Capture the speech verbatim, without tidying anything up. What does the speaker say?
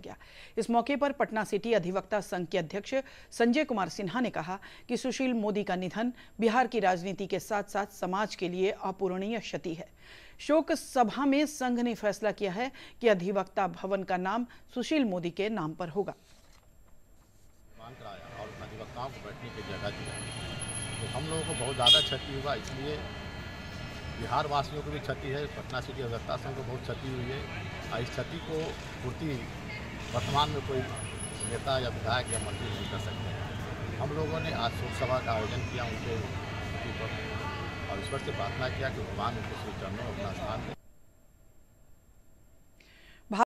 गया। इस मौके पर पटना सिटी अधिवक्ता संघ के अध्यक्ष संजय कुमार सिन्हा ने कहा कि सुशील मोदी का निधन बिहार की राजनीति के साथ साथ समाज के लिए अपूरणीय क्षति है। शोक सभा में संघ ने फैसला किया है कि अधिवक्ता भवन का नाम सुशील मोदी के नाम पर होगा। और अधिवक्ताओं को बैठने की जगह दिया तो हम लोगों को बहुत ज़्यादा क्षति हुआ, इसलिए बिहार वासियों को भी क्षति है, पटना सिटी अधिवक्ता संघ को बहुत क्षति हुई है। और इस क्षति को पूर्ति वर्तमान में कोई नेता या विधायक या मंत्री नहीं कर सकते हैं। हम लोगों ने आज शोक सभा का आयोजन किया उनके स्मृति पर और ईश्वर से प्रार्थना किया कि भगवान उनके श्री चरणों में अपना स्थान दें।